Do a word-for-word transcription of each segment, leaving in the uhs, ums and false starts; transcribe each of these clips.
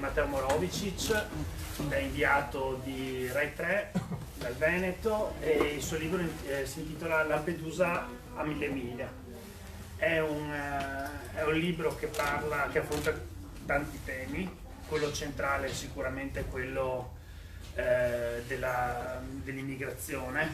Matteo Morovicic, è inviato di Rai tre dal Veneto, e il suo libro eh, si intitola Lampedusa a mille miglia. È un, uh, è un libro che parla, che affronta tanti temi. Quello centrale è sicuramente quello eh, dell'immigrazione.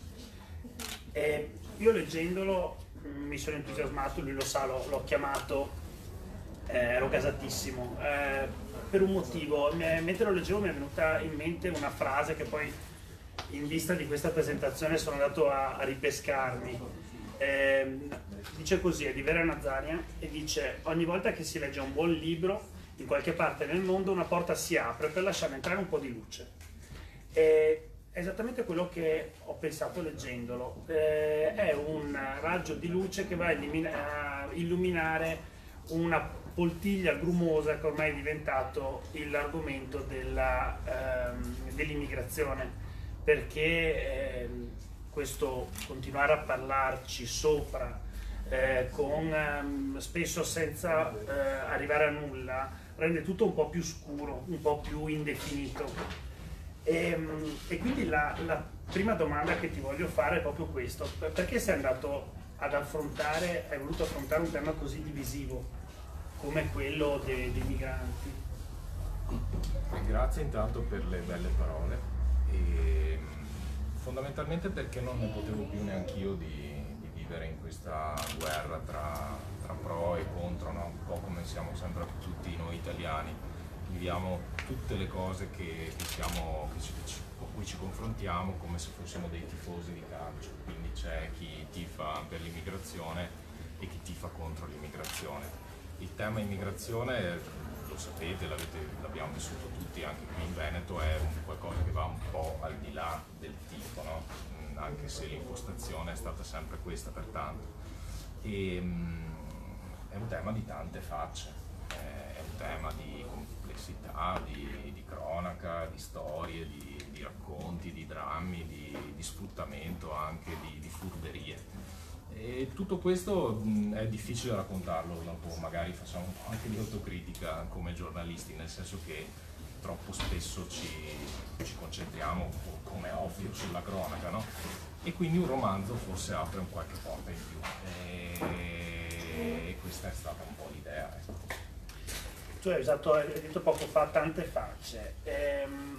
E io leggendolo mi sono entusiasmato, lui lo sa, l'ho chiamato, eh, ero gasatissimo, eh, per un motivo. Mentre lo leggevo mi è venuta in mente una frase che poi, in vista di questa presentazione, sono andato a, a ripescarmi. Eh, dice così, è di Vera Nazania, e dice: ogni volta che si legge un buon libro in qualche parte nel mondo, una porta si apre per lasciare entrare un po' di luce. E è esattamente quello che ho pensato leggendolo. Eh, è un raggio di luce che va a illuminare una poltiglia grumosa che ormai è diventato l'argomento ehm, dell'immigrazione, perché eh, questo continuare a parlarci sopra, eh, con, ehm, spesso senza eh, arrivare a nulla, rende tutto un po' più scuro, un po' più indefinito. E, e quindi la, la prima domanda che ti voglio fare è proprio questo: perché sei andato ad affrontare, hai voluto affrontare un tema così divisivo come quello dei, dei migranti? Grazie intanto per le belle parole, e fondamentalmente perché non ne potevo più neanch'io di, di vivere in questa guerra tra, tra pro e contro, no? Un po' come siamo sempre tutti noi italiani. Viviamo tutte le cose che, che siamo, che ci, con cui ci confrontiamo come se fossimo dei tifosi di calcio, quindi c'è chi tifa per l'immigrazione e chi tifa contro l'immigrazione. Il tema immigrazione, lo sapete, l'abbiamo vissuto tutti anche qui in Veneto, è un qualcosa che va un po' al di là del tifo, no? Anche se l'impostazione è stata sempre questa pertanto. E, um, è un tema di tante facce, è un tema di complessità, di, di cronaca, di storie, di, di racconti, di drammi, di, di sfruttamento, anche di, di furberie. E tutto questo mh, è difficile raccontarlo, dopo magari facciamo un po' anche di autocritica come giornalisti, nel senso che troppo spesso ci, ci concentriamo, come ovvio, sulla cronaca, no? E quindi un romanzo forse apre un qualche porta in più, e, e questa è stata un po' l'idea. Ecco. Tu hai usato, hai detto poco fa, tante facce. Ehm,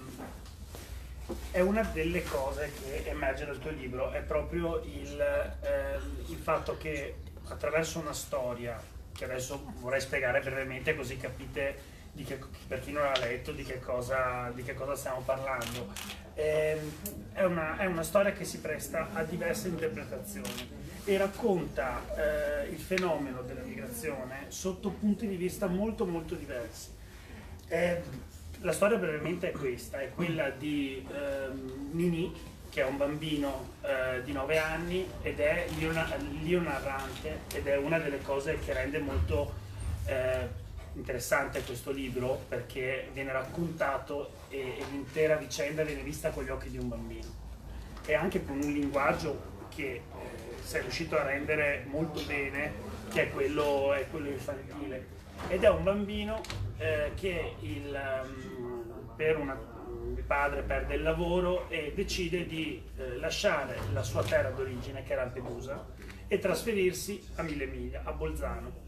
è una delle cose che emerge dal tuo libro, è proprio il, eh, il fatto che attraverso una storia, che adesso vorrei spiegare brevemente così capite, di che, per chi non l'ha letto, di che cosa, di che cosa stiamo parlando, ehm, è, una, è una storia che si presta a diverse interpretazioni e racconta eh, il fenomeno della migrazione sotto punti di vista molto molto diversi. Eh, la storia brevemente è questa, è quella di eh, Nini, che è un bambino eh, di nove anni ed è l'io narrante, ed è una delle cose che rende molto eh, interessante questo libro, perché viene raccontato e, e l'intera vicenda viene vista con gli occhi di un bambino, e anche con un linguaggio che eh, sei riuscito a rendere molto bene, che è quello, è quello infantile. Ed è un bambino eh, che il, um, per una, il padre perde il lavoro e decide di eh, lasciare la sua terra d'origine, che è Lampedusa, e trasferirsi a mille miglia, a Bolzano.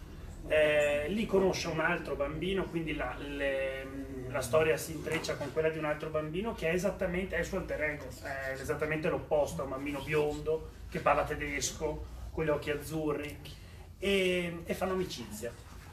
Eh, lì conosce un altro bambino, quindi la, le, la storia si intreccia con quella di un altro bambino che è esattamente, è il suo alter ego, è esattamente l'opposto, è un bambino biondo che parla tedesco, con gli occhi azzurri, e, e fanno amicizia.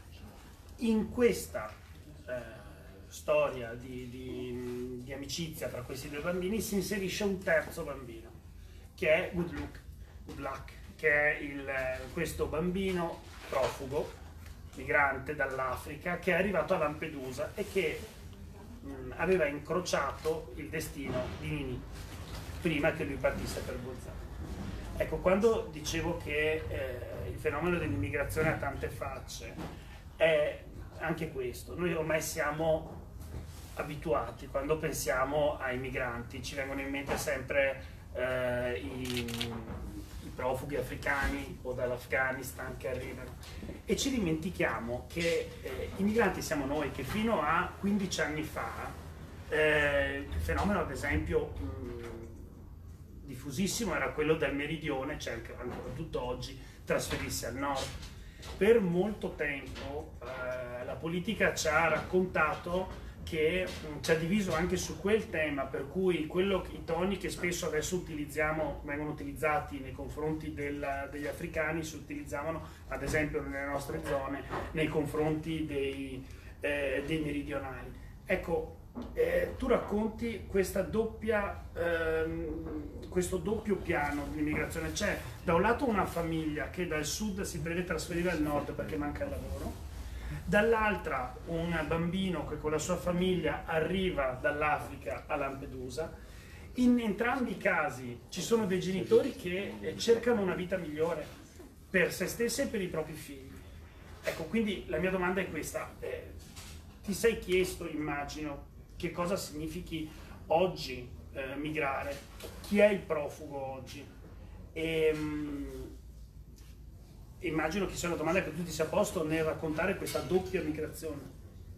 In questa eh, storia di, di, di amicizia tra questi due bambini si inserisce un terzo bambino, che è Good Luck, Good Luck, che è il, questo bambino profugo, migrante dall'Africa, che è arrivato a Lampedusa e che mh, aveva incrociato il destino di Nini prima che lui partisse per Bolzano. Ecco, quando dicevo che eh, il fenomeno dell'immigrazione ha tante facce, è anche questo. Noi ormai siamo abituati, quando pensiamo ai migranti ci vengono in mente sempre eh, i, i profughi africani o dall'Afghanistan che arrivano, e ci dimentichiamo che eh, i migranti siamo noi, che fino a quindici anni fa eh, il fenomeno ad esempio mh, diffusissimo era quello del meridione, c'è anche ancora tutt'oggi, trasferirsi al nord. Per molto tempo eh, la politica ci ha raccontato che mh, ci ha diviso anche su quel tema, per cui quello, i toni che spesso adesso utilizziamo, vengono utilizzati nei confronti del, degli africani, si utilizzavano ad esempio nelle nostre zone nei confronti dei, eh, dei meridionali. Ecco, eh, tu racconti questa doppia, ehm, questo doppio piano di immigrazione. C'è da un lato una famiglia che dal sud si deve trasferire al nord perché manca il lavoro, dall'altra un bambino che con la sua famiglia arriva dall'Africa a Lampedusa. In entrambi i casi ci sono dei genitori che cercano una vita migliore per se stessi e per i propri figli. Ecco, quindi la mia domanda è questa. Eh, ti sei chiesto, immagino, che cosa significhi oggi eh, migrare? Chi è il profugo oggi? E, mh, immagino che sia una domanda che tu ti sia posto nel raccontare questa doppia migrazione.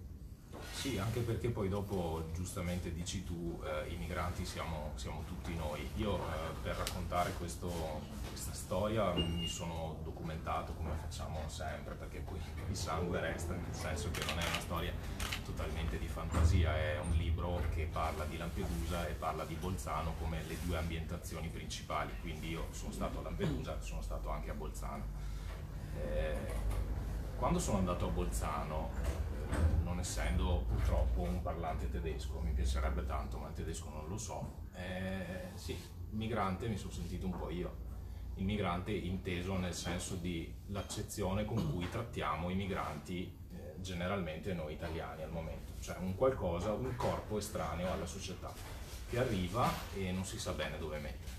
Sì, anche perché poi dopo giustamente dici tu, eh, i migranti siamo, siamo tutti noi. Io eh, per raccontare questo, questa storia mi sono documentato come facciamo sempre, perché poi il sangue resta, nel senso che non è una storia totalmente di fantasia, è un libro che parla di Lampedusa e parla di Bolzano come le due ambientazioni principali, quindi io sono stato a Lampedusa, sono stato anche a Bolzano. Eh, quando sono andato a Bolzano, non essendo purtroppo un parlante tedesco, mi piacerebbe tanto, ma il tedesco non lo so, eh, sì, migrante mi sono sentito un po' io, il migrante inteso nel senso di l'accezione con cui trattiamo i migranti, eh, generalmente noi italiani al momento, cioè un qualcosa, un corpo estraneo alla società, che arriva e non si sa bene dove mettere.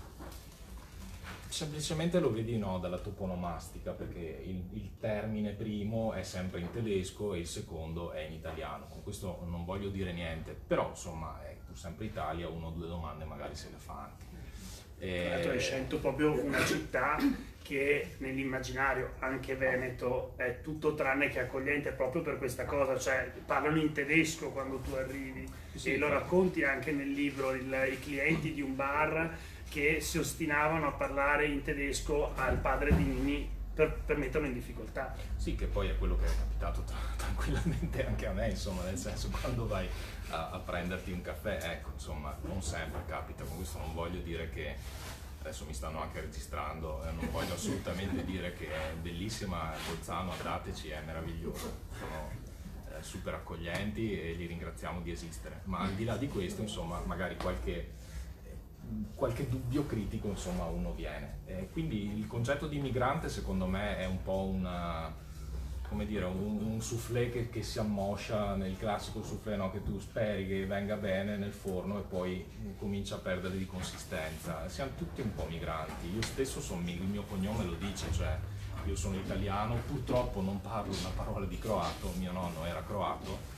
Semplicemente lo vedi no, dalla toponomastica, perché il, il termine primo è sempre in tedesco e il secondo è in italiano. Con questo non voglio dire niente, però insomma è pur sempre Italia, uno o due domande magari se le fa anche. E... tu hai scelto proprio una città che nell'immaginario, anche Veneto, è tutto tranne che accogliente proprio per questa cosa, cioè parlano in tedesco quando tu arrivi, sì, e lo racconti anche nel libro, il, i clienti di un bar che si ostinavano a parlare in tedesco al padre di Nini per, per metterlo in difficoltà. Sì, che poi è quello che è capitato tra, tranquillamente anche a me, insomma, nel senso quando vai a, a prenderti un caffè, ecco, insomma, non sempre capita, con questo non voglio dire che, adesso mi stanno anche registrando, eh, non voglio assolutamente dire che è bellissima Bolzano, andateci, è meraviglioso, sono eh, super accoglienti e li ringraziamo di esistere, ma al di là di questo, insomma, magari qualche qualche dubbio critico insomma uno viene, eh, quindi il concetto di migrante secondo me è un po' una, come dire, un, un soufflé che, che si ammoscia, nel classico soufflé, no? Che tu speri che venga bene nel forno e poi comincia a perdere di consistenza. Siamo tutti un po' migranti, io stesso sono, il mio cognome lo dice, cioè io sono italiano, purtroppo non parlo una parola di croato, mio nonno era croato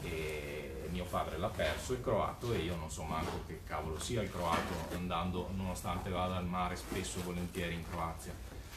e mio padre l'ha perso il croato e io non so manco che cavolo sia il croato, andando, nonostante vada al mare spesso e volentieri in Croazia.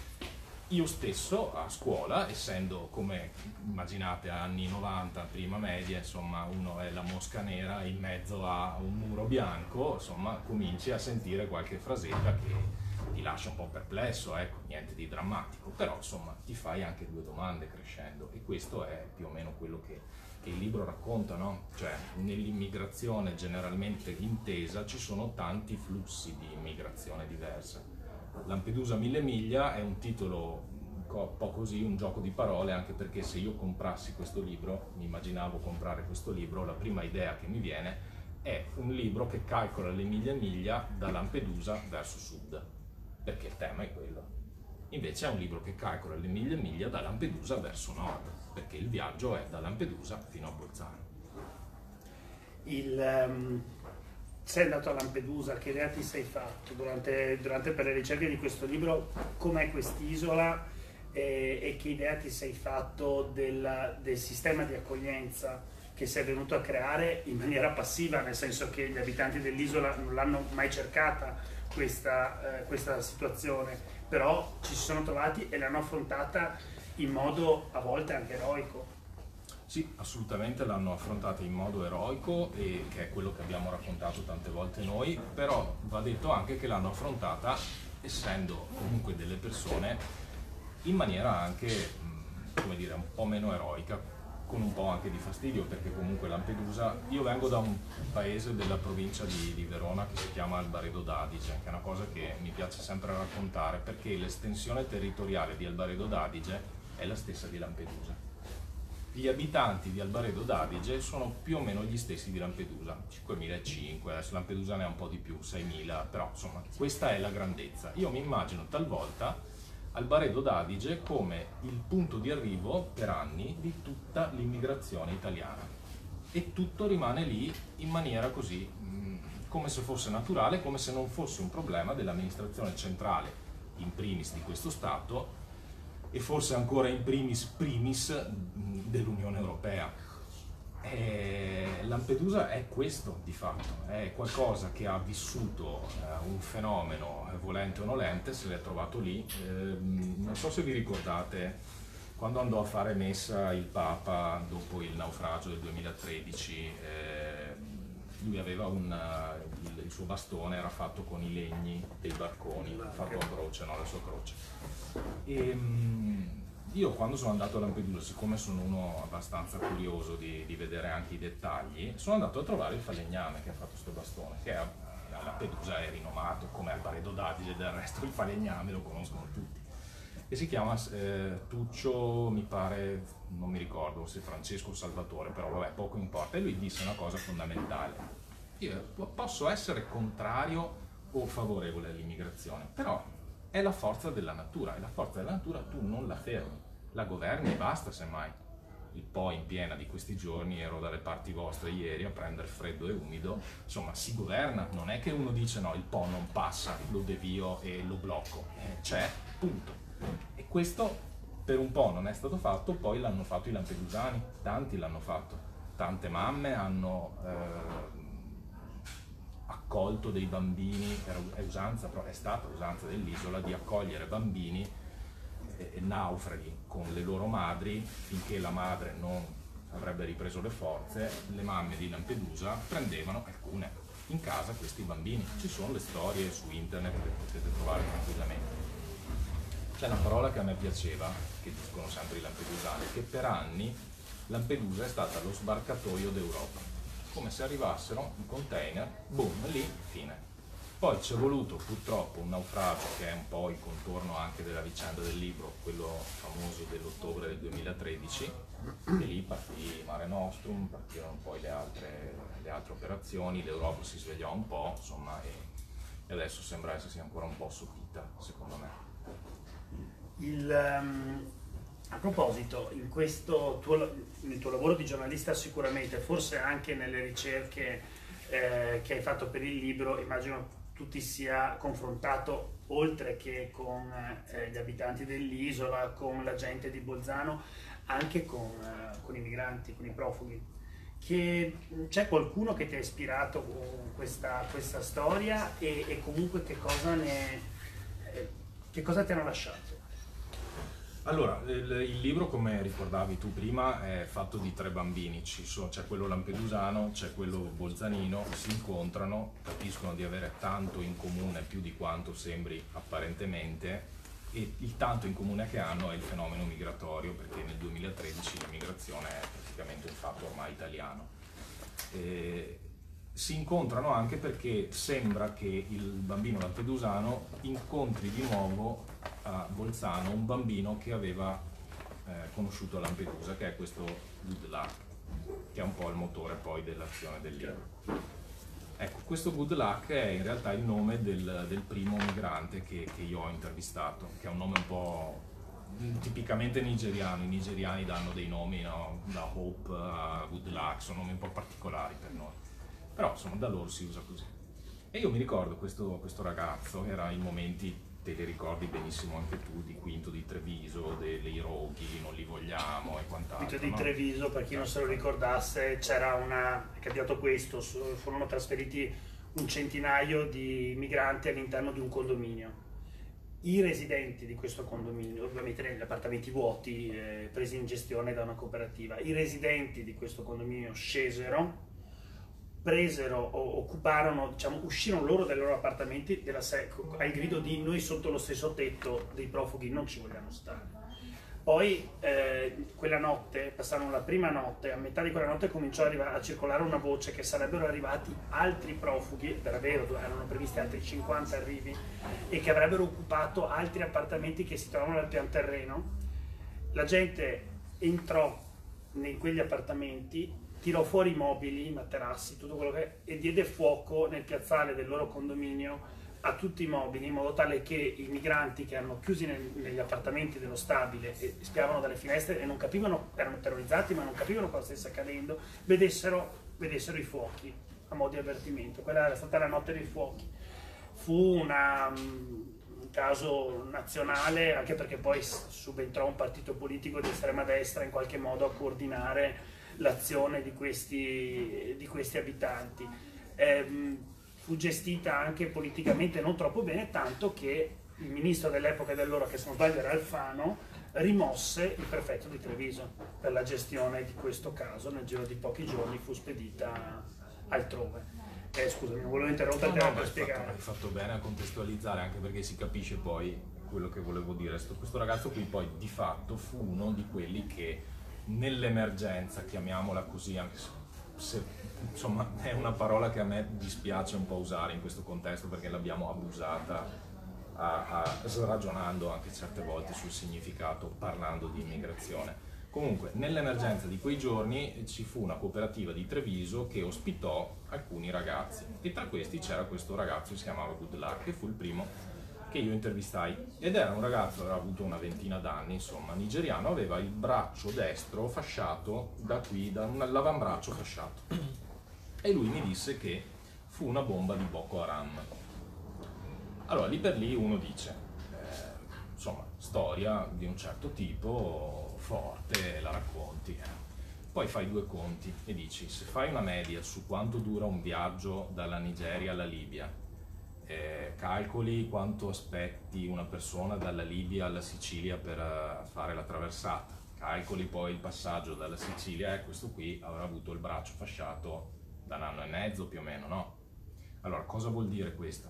Io stesso a scuola, essendo come immaginate anni novanta, prima media, insomma uno è la mosca nera in mezzo a un muro bianco, insomma cominci a sentire qualche frasetta che ti lascia un po' perplesso, ecco, niente di drammatico, però insomma ti fai anche due domande crescendo e questo è più o meno quello che che il libro racconta, no? Cioè nell'immigrazione generalmente intesa ci sono tanti flussi di immigrazione diversa. Lampedusa mille miglia è un titolo un po' così, un gioco di parole, anche perché se io comprassi questo libro, mi immaginavo comprare questo libro, la prima idea che mi viene è un libro che calcola le miglia e miglia da Lampedusa verso sud, perché il tema è quello. Invece è un libro che calcola le miglia e miglia da Lampedusa verso nord, perché il viaggio è da Lampedusa fino a Bolzano. Il, um, sei andato a Lampedusa, che idea ti sei fatto durante, durante per le ricerche di questo libro? Com'è quest'isola e, e che idea ti sei fatto del, del sistema di accoglienza che sei venuto a creare in maniera passiva, nel senso che gli abitanti dell'isola non l'hanno mai cercata questa, eh, questa situazione, però ci si sono trovati e l'hanno affrontata in modo a volte anche eroico. Sì, assolutamente l'hanno affrontata in modo eroico, e che è quello che abbiamo raccontato tante volte noi, però va detto anche che l'hanno affrontata essendo comunque delle persone in maniera anche, mh, come dire, un po' meno eroica, con un po' anche di fastidio, perché comunque Lampedusa, io vengo da un paese della provincia di, di Verona che si chiama Albaredo d'Adige, che è una cosa che mi piace sempre raccontare, perché l'estensione territoriale di Albaredo d'Adige è la stessa di Lampedusa. Gli abitanti di Albaredo d'Adige sono più o meno gli stessi di Lampedusa, cinquemilacinquecento, adesso Lampedusa ne ha un po' di più, seimila, però insomma questa è la grandezza. Io mi immagino talvolta Albaredo d'Adige come il punto di arrivo per anni di tutta l'immigrazione italiana, e tutto rimane lì in maniera così, mh, come se fosse naturale, come se non fosse un problema dell'amministrazione centrale, in primis di questo Stato, e forse ancora in primis primis dell'Unione Europea. E Lampedusa è questo di fatto, è qualcosa che ha vissuto eh, un fenomeno, eh, volente o nolente, se l'è trovato lì. Eh, non so se vi ricordate quando andò a fare messa il Papa dopo il naufragio del duemilatredici, eh, lui aveva un, il, il suo bastone era fatto con i legni dei barconi, fatto a croce, no, la sua croce. E, io quando sono andato a Lampedusa, siccome sono uno abbastanza curioso di, di vedere anche i dettagli, sono andato a trovare il falegname che ha fatto questo bastone, che a Lampedusa è rinomato come Albaredo d'Adige, del resto il falegname lo conoscono tutti, e si chiama eh, Tuccio, mi pare, non mi ricordo se Francesco o Salvatore, però vabbè, poco importa. E lui disse una cosa fondamentale: io posso essere contrario o favorevole all'immigrazione, però è la forza della natura, e la forza della natura tu non la fermi, la governi e basta. Semmai il Po in piena di questi giorni, ero dalle parti vostre ieri a prendere freddo e umido, insomma si governa, non è che uno dice no, il Po non passa, lo devio e lo blocco, eh, c'è, punto. E questo per un po' non è stato fatto, poi l'hanno fatto i lampedusani, tanti l'hanno fatto, tante mamme hanno eh, accolto dei bambini, è usanza, però è stata usanza dell'isola di accogliere bambini eh, naufraghi con le loro madri, finché la madre non avrebbe ripreso le forze. Le mamme di Lampedusa prendevano alcune in casa questi bambini, ci sono le storie su internet che potete trovare tranquillamente. C'è una parola che a me piaceva, che dicono sempre i lampedusani, che per anni Lampedusa è stata lo sbarcatoio d'Europa, come se arrivassero in container, boom, lì, fine. Poi c'è voluto purtroppo un naufragio, che è un po' il contorno anche della vicenda del libro, quello famoso dell'ottobre del duemilatredici, e lì partì Mare Nostrum, partirono poi le altre, le altre operazioni, l'Europa si svegliò un po', insomma, e, e adesso sembra essersi ancora un po' sopita, secondo me. Il, um, a proposito, in questo tuo, nel tuo lavoro di giornalista sicuramente, forse anche nelle ricerche eh, che hai fatto per il libro, immagino tu ti sia confrontato, oltre che con eh, gli abitanti dell'isola, con la gente di Bolzano, anche con, eh, con i migranti, con i profughi. Che c'è qualcuno che ti ha ispirato con questa, questa storia, e, e comunque che cosa, ne, eh, che cosa ti hanno lasciato? Allora, il, il libro, come ricordavi tu prima, è fatto di tre bambini, ci sono, c'è quello lampedusano, c'è quello bolzanino, si incontrano, capiscono di avere tanto in comune, più di quanto sembri apparentemente, e il tanto in comune che hanno è il fenomeno migratorio, perché nel duemilatredici l'immigrazione è praticamente un fatto ormai italiano. E si incontrano anche perché sembra che il bambino lampedusano incontri di nuovo a Bolzano un bambino che aveva eh, conosciuto a Lampedusa, che è questo Good Luck, che è un po' il motore poi dell'azione del libro. Ecco, questo Good Luck è in realtà il nome del, del primo migrante che, che io ho intervistato, che è un nome un po' tipicamente nigeriano. I nigeriani danno dei nomi, no? Da Hope a Good Luck, sono nomi un po' particolari per noi, però insomma da loro si usa così. E io mi ricordo questo, questo ragazzo, era in momenti, te li ricordi benissimo anche tu, di Quinto di Treviso, dei roghi, non li vogliamo e quant'altro. Quinto di no? Treviso, per chi non se lo ricordasse, c'era una, è capitato questo, furono trasferiti un centinaio di migranti all'interno di un condominio. I residenti di questo condominio, ovviamente negli appartamenti vuoti eh, presi in gestione da una cooperativa, i residenti di questo condominio scesero, presero o occuparono, diciamo, uscirono loro dai loro appartamenti della se- al grido di noi sotto lo stesso tetto dei profughi non ci vogliamo stare. Poi eh, quella notte, passarono la prima notte, a metà di quella notte cominciò a, arrivare, a circolare una voce che sarebbero arrivati altri profughi, era vero, erano previsti altri cinquanta arrivi, e che avrebbero occupato altri appartamenti che si trovavano al pian terreno. La gente entrò in quegli appartamenti, tirò fuori i mobili, i materassi, tutto quello che e diede fuoco nel piazzale del loro condominio a tutti i mobili, in modo tale che i migranti che erano chiusi nel, negli appartamenti dello stabile e spiavano dalle finestre e non capivano, erano terrorizzati ma non capivano cosa stesse accadendo, vedessero, vedessero i fuochi a mo' di avvertimento. Quella era stata la notte dei fuochi. Fu una, un caso nazionale, anche perché poi subentrò un partito politico di estrema destra in qualche modo a coordinare l'azione di questi, di questi abitanti. Eh, fu gestita anche politicamente non troppo bene, tanto che il ministro dell'epoca e dell'ora, che se non sbaglio era Alfano, rimosse il prefetto di Treviso per la gestione di questo caso. Nel giro di pochi giorni fu spedita altrove. Eh, scusami, non volevo interrompere no, no, per hai spiegare. fatto, hai fatto bene a contestualizzare, anche perché si capisce poi quello che volevo dire. Questo ragazzo qui poi di fatto fu uno di quelli che nell'emergenza, chiamiamola così, anche se, se insomma è una parola che a me dispiace un po' usare in questo contesto perché l'abbiamo abusata a, a, ragionando anche certe volte sul significato, parlando di immigrazione. Comunque nell'emergenza di quei giorni ci fu una cooperativa di Treviso che ospitò alcuni ragazzi e tra questi c'era questo ragazzo che si chiamava Good Luck, che fu il primo che io intervistai, ed era un ragazzo, aveva avuto una ventina d'anni, insomma, nigeriano, aveva il braccio destro fasciato da qui, da un l'avambraccio fasciato, e lui mi disse che fu una bomba di Boko Haram. Allora lì per lì uno dice, eh, insomma, storia di un certo tipo, forte, la racconti, eh. Poi fai due conti e dici, se fai una media su quanto dura un viaggio dalla Nigeria alla Libia, Eh, calcoli quanto aspetti una persona dalla Libia alla Sicilia per uh, fare la traversata, calcoli poi il passaggio dalla Sicilia, e eh, questo qui avrà avuto il braccio fasciato da un anno e mezzo più o meno, no? Allora, cosa vuol dire questo?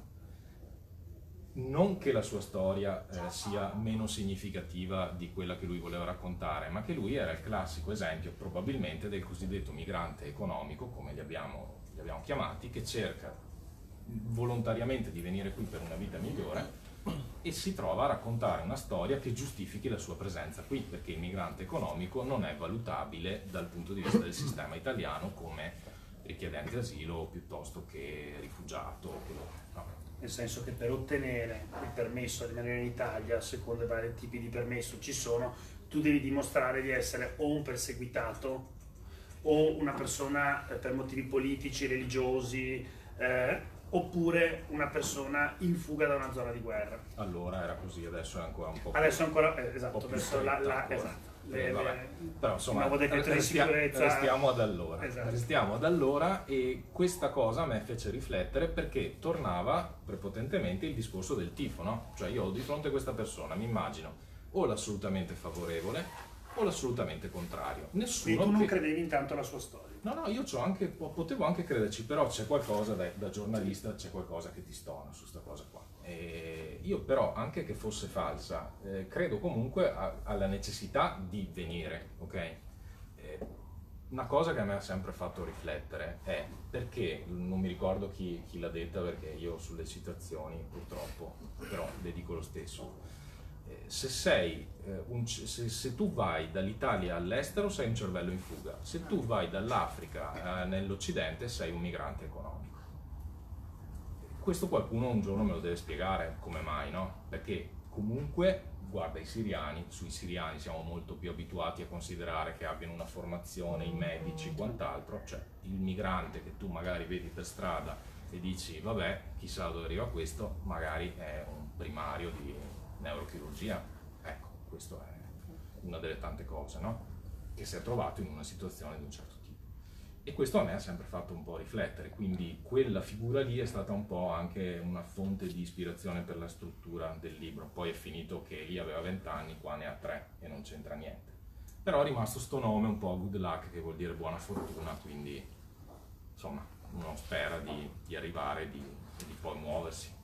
Non che la sua storia eh, sia meno significativa di quella che lui voleva raccontare, ma che lui era il classico esempio probabilmente del cosiddetto migrante economico, come li abbiamo, li abbiamo chiamati, che cerca volontariamente di venire qui per una vita migliore e si trova a raccontare una storia che giustifichi la sua presenza qui, perché il migrante economico non è valutabile dal punto di vista del sistema italiano come richiedente asilo piuttosto che rifugiato. No. Nel senso che per ottenere il permesso di rimanere in Italia, secondo i vari tipi di permesso ci sono, tu devi dimostrare di essere o un perseguitato o una persona eh, per motivi politici, religiosi, eh, oppure una persona in fuga da una zona di guerra. Allora era così, adesso è ancora un po' adesso ancora eh, esatto, più adesso la, la, ancora. esatto, Eh, le, vabbè. le, Però insomma restia, sicurezza... restiamo ad allora. Esatto. Restiamo ad allora, e questa cosa a me fece riflettere perché tornava prepotentemente il discorso del tifo, no? Cioè io ho di fronte a questa persona, mi immagino o l'assolutamente favorevole o l'assolutamente contrario. Nessuno. Quindi tu non che... credevi intanto alla sua storia? No, no, io c'ho anche, potevo anche crederci, però c'è qualcosa, da, da giornalista, c'è qualcosa che ti stona su questa cosa qua. E io però, anche che fosse falsa, eh, credo comunque a, alla necessità di venire, ok? Eh, una cosa che a me ha sempre fatto riflettere è perché, non mi ricordo chi, chi l'ha detta perché io sulle citazioni purtroppo, però le dico lo stesso. Se, sei, eh, un, se, se tu vai dall'Italia all'estero sei un cervello in fuga, se tu vai dall'Africa eh, nell'Occidente sei un migrante economico. Questo qualcuno un giorno me lo deve spiegare come mai, no? Perché comunque, guarda, i siriani, sui siriani siamo molto più abituati a considerare che abbiano una formazione, i medici e quant'altro, cioè il migrante che tu magari vedi per strada e dici vabbè, chissà dove arriva questo, magari è un primario di neurochirurgia, ecco, questa è una delle tante cose, no? Che si è trovato in una situazione di un certo tipo. E questo a me ha sempre fatto un po' riflettere, quindi quella figura lì è stata un po' anche una fonte di ispirazione per la struttura del libro. Poi è finito che lì aveva venti anni, qua ne ha tre e non c'entra niente. Però è rimasto sto nome un po' good luck, che vuol dire buona fortuna, quindi insomma uno spera di, di arrivare e di, di poi muoversi.